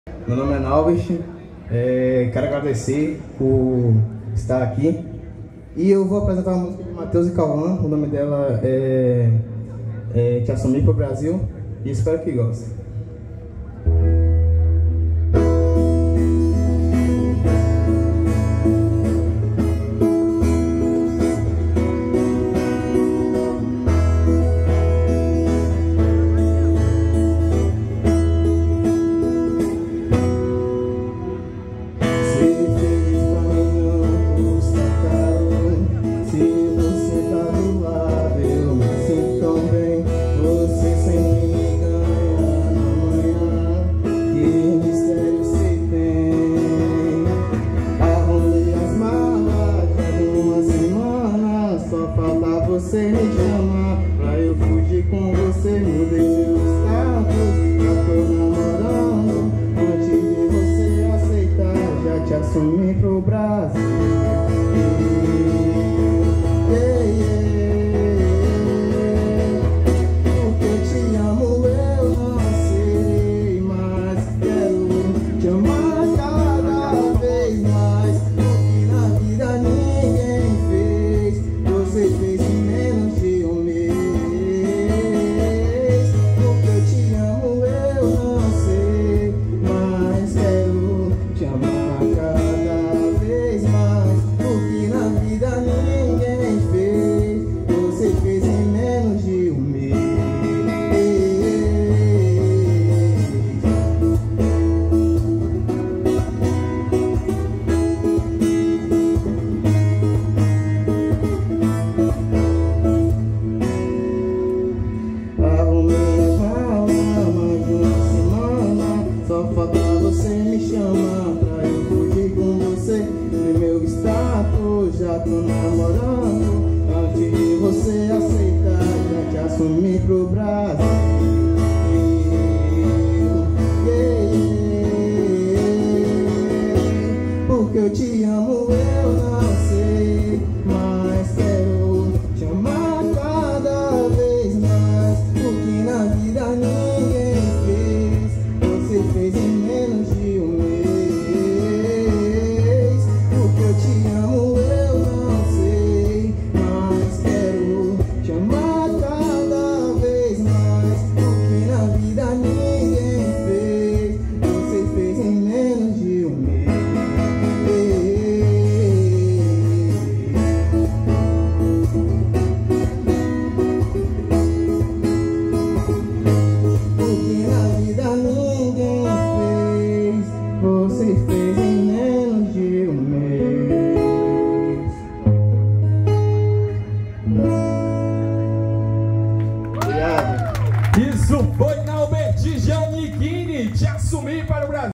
Meu nome é Nalves, quero agradecer por estar aqui. E eu vou apresentar uma música de Matheus e Cauã. O nome dela é Te Assumir Pro Brasil. E espero que gostem. Você me chama pra eu fugir com você. Mudei meu status, já tô namorando. Antes de você aceitar, já te assumi pro Brasil. Porque eu te amo, eu não sei, mas quero te amar cada vez mais. Porque na vida ninguém fez, você fez. Só falta você me chamar pra eu fugir com você. No meu status, já tô namorando. Antes de você aceitar, já te assumi pro Brasil. Porque eu te amo, eu não sei, mas quero te amar cada vez mais. Porque na vida ninguém fez, você fez em menos de um mês. Porque eu te amo, eu não sei, mas quero te amar cada vez mais. Porque na vida ninguém fez, você fez em menos de um mês. Porque na vida ninguém fez, você fez em menos de um mês. Obrigado. Isso foi Nalbert Giannichini, Te Assumir para o Brasil.